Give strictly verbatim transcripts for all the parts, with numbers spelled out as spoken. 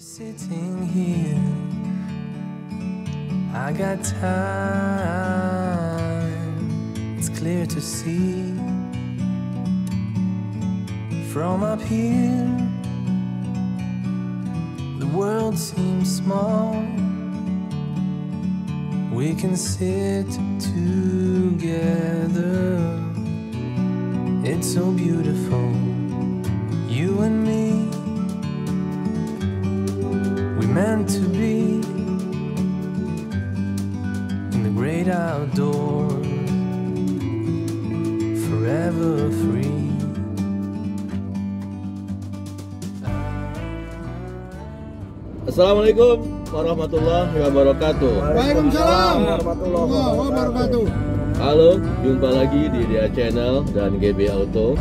Sitting here, I got time. It's clear to see from up here. The world seems small. We can sit together. It's so beautiful, you and me. We meant to be in the great outdoors, forever free. Assalamualaikum warahmatullahi wabarakatuh. Waalaikumsalam warahmatullahi wabarakatuh. Halo, jumpa lagi di Dia Channel dan G B Auto.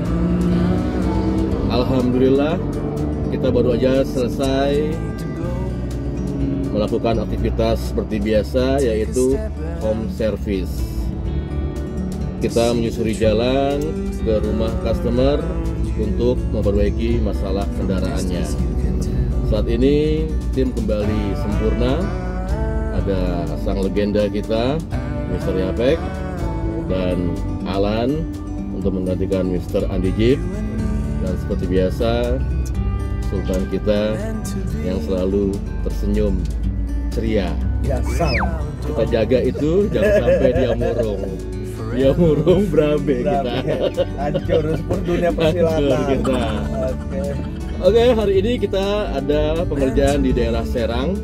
Alhamdulillah, kita baru aja selesai melakukan aktivitas seperti biasa, yaitu home service. Kita menyusuri jalan ke rumah customer untuk memperbaiki masalah kendaraannya. Saat ini tim kembali sempurna. Ada sang legenda kita, Mister Yapek dan Alan, untuk menggantikan Mister Andi Jeep. Dan seperti biasa, Sultan kita yang selalu tersenyum ceria. Ya, salah. Kita jaga itu, jangan sampai dia murung. Dia murung berabe kita. Hancur seluruh dunia persilatan kita. Oke. Oke, hari ini kita ada pengerjaan di daerah Serang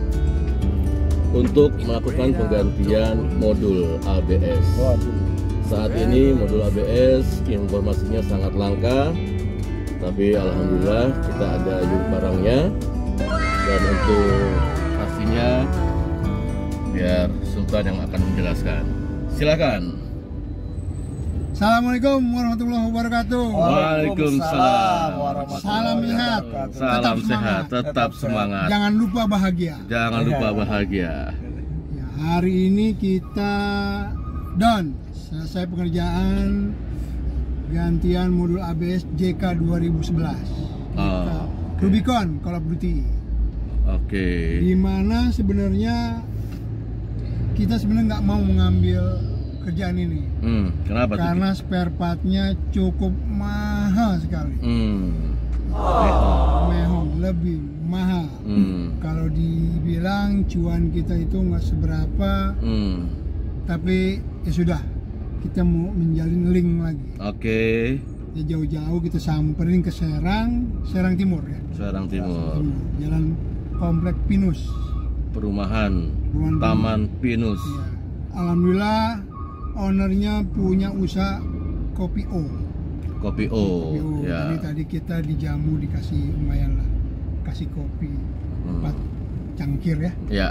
untuk melakukan penggantian modul A B S. Saat ini modul A B S informasinya sangat langka, tapi alhamdulillah kita ada unit barangnya. Dan untuk pastinya biar Sultan yang akan menjelaskan. Silakan. Assalamualaikum warahmatullahi wabarakatuh. Waalaikumsalam. Salam sehat. Salam tetap sehat, semangat. tetap semangat. Jangan lupa bahagia. Jangan lupa bahagia. Ya, hari ini kita done selesai pengerjaan gantian modul A B S J K dua ribu sebelas. Oh, Rubicon Call of Duty. Oke. Dimana sebenarnya kita sebenarnya nggak mau mengambil kerjaan ini. Hmm, kenapa tuh? Karena spare partnya cukup mahal sekali. Hmm. Mehong lebih mahal. Hmm. Kalau dibilang cuan kita itu nggak seberapa, Hmm. tapi ya sudah, kita mau menjalin link lagi. Oke. Ya jauh-jauh kita samperin ke Serang, Serang Timur ya. Serang Timur. Jalan Komplek Pinus. Perumahan Perumahan Taman Pinus. Ya. Alhamdulillah, ownernya punya usaha kopi O. Kopi O. Kopi O. Ya. Jadi tadi kita dijamu dikasih lumayan lah, kasih kopi empat cangkir ya. Ya.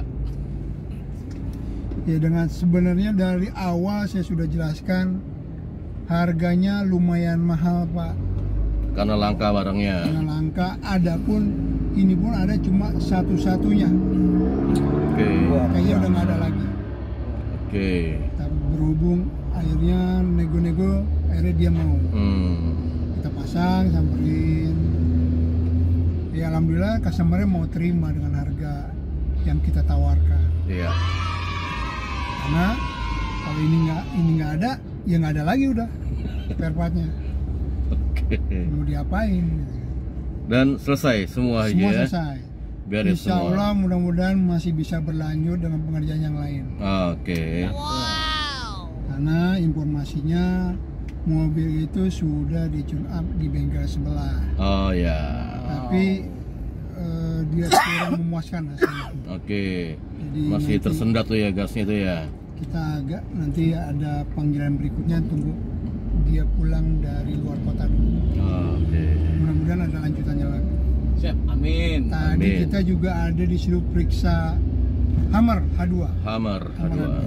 Ya dengan sebenarnya dari awal saya sudah jelaskan harganya lumayan mahal Pak. Karena langka barangnya. Karena langka, adapun ini pun ada cuma satu-satunya. Oke. Kayaknya udah nggak ada lagi. Oke. Tapi berhubung akhirnya nego-nego, akhirnya dia mau. Hmm. Kita pasang, samperin. Ya alhamdulillah customer-nya mau terima dengan harga yang kita tawarkan. Iya. Karena kalau ini nggak ini nggak ada, ya nggak ada lagi udah spare part-nya. Oke. Mau diapain? Gitu. Dan selesai semua, Semua aja. selesai. Beres Insya semua. Allah mudah-mudahan masih bisa berlanjut dengan pengerjaan yang lain. Oke. Karena informasinya mobil itu sudah di tune up di bengkel sebelah. Oh ya. Tapi eh, dia kurang memuaskan hasilnya. Oke. Jadi Masih nanti tersendat tuh ya gasnya tuh ya. kita agak nanti ada panggilan berikutnya, tunggu dia pulang dari luar kota dulu. Oke. Mudah-mudahan ada lanjutannya lagi. Siap, amin. Tadi Amin. kita juga ada disuruh periksa Hammer H dua. Hammer H Hammer dua.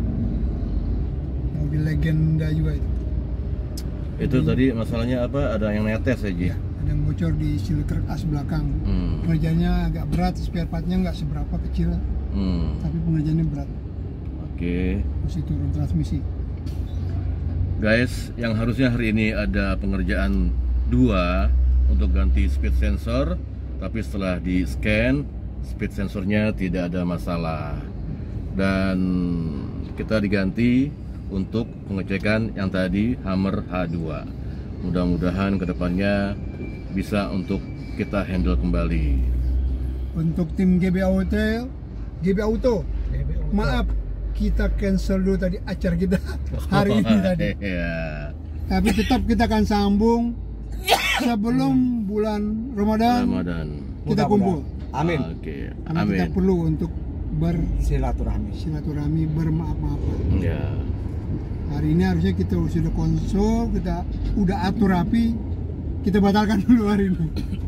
Mobil legenda juga itu. Itu tadi masalahnya apa? Ada yang netes aja. Ya, ada yang bocor di seal kerek as belakang. Hmm. Pengerjaannya agak berat, spare partnya nggak seberapa kecil, Hmm. tapi pengerjaannya berat. Oke. Mesti turun transmisi. Guys, yang harusnya hari ini ada pengerjaan dua untuk ganti speed sensor, tapi setelah di scan speed sensornya tidak ada masalah, dan kita diganti untuk pengecekan yang tadi Hummer H dua. Mudah-mudahan kedepannya bisa untuk kita handle kembali. Untuk tim G B Auto, G B Auto, maaf kita cancel dulu tadi acara kita hari ini tadi. Ya. Tapi tetap kita akan sambung sebelum bulan Ramadan. Ramadan. Kita kumpul. Amin. Oke. Karena Amin. kita perlu untuk Silaturahmi. bersilaturahmi, bermaaf-maafan. Ya. Hari ini harusnya kita sudah konsul, kita udah atur rapi, kita batalkan dulu hari ini.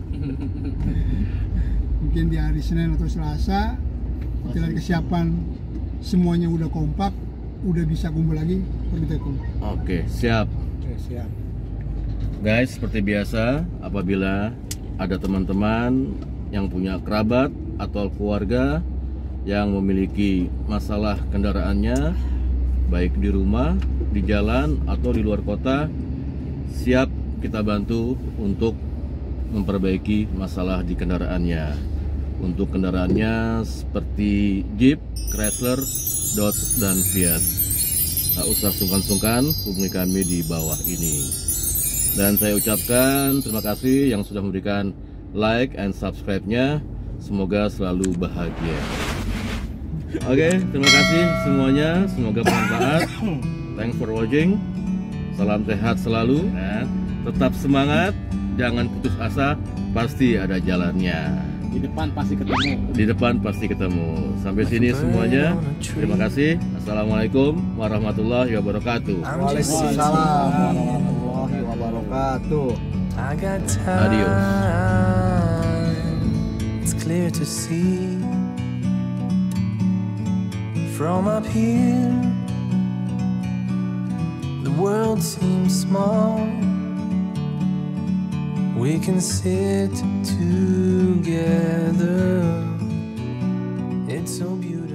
Mungkin di hari Senin atau Selasa kita lihat kesiapan semuanya udah kompak, udah bisa kumpul lagi, baru kita kumpul. Oke, siap. Oke, siap. Guys, seperti biasa, apabila ada teman-teman yang punya kerabat atau keluarga yang memiliki masalah kendaraannya, baik di rumah, di jalan, atau di luar kota, siap kita bantu untuk memperbaiki masalah di kendaraannya. Untuk kendaraannya seperti Jeep, Chrysler, Dodge, dan Fiat, tak usah sungkan-sungkan hubungi kami di bawah ini. Dan saya ucapkan terima kasih yang sudah memberikan like and subscribe-nya. Semoga selalu bahagia. Oke, terima kasih semuanya. Semoga bermanfaat. Thanks for watching. Salam sehat selalu. Dan tetap semangat. Jangan putus asa. Pasti ada jalannya. Di depan pasti ketemu. Di depan pasti ketemu. Sampai sini semuanya. Terima kasih. Assalamualaikum warahmatullahi wabarakatuh. Waalaikumsalam warahmatullahi wabarakatuh. I got Adios. time. It's clear to see from up here. The world seems small. We can sit together. It's so beautiful.